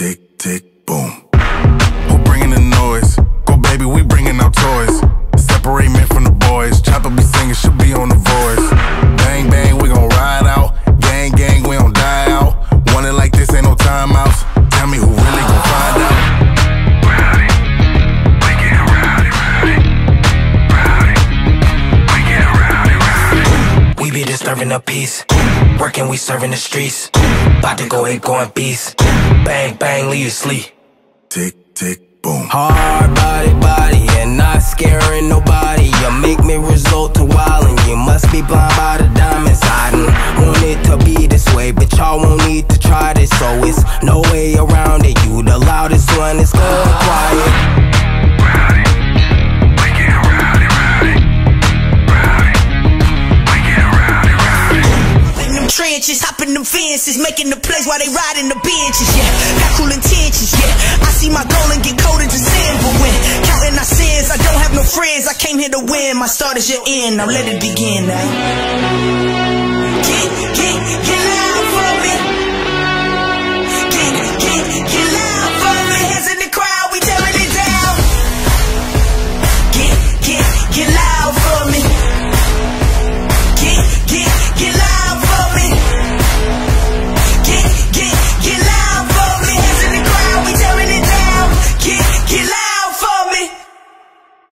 tick, tick, boom. Who bringing the noise? Go baby, we bringing out toys. Separate men from the boys. Chopper be singing, should be on the voice. Bang, bang, we gon' ride out. Gang, gang, we don't die out. Want it like this, ain't no timeouts. Tell me who really gon' find out. Rowdy, we get rowdy, rowdy. Rowdy, we get rowdy, rowdy. We be disturbing the peace. Working, we serving the streets. About to go ahead, going beast. Bang, bang, leave you sleep. Tick, tick, boom. Hard body, and not scaring nobody. You make me resort to wildin'. You must be blind by the diamonds. I didn't want it to be this way, but y'all won't need to try this, so it's no way around it. You the loudest one, it's going quiet. Rowdy, we get rowdy, rowdy. Rowdy, we get rowdy, rowdy. In them trenches, hopping them fences, making the plays while they riding the benches, yeah. Got cool intentions, yeah. I see my goal and get cold as sin, but when counting our sins, I don't have no friends. I came here to win. My start is your end. Now let it begin now.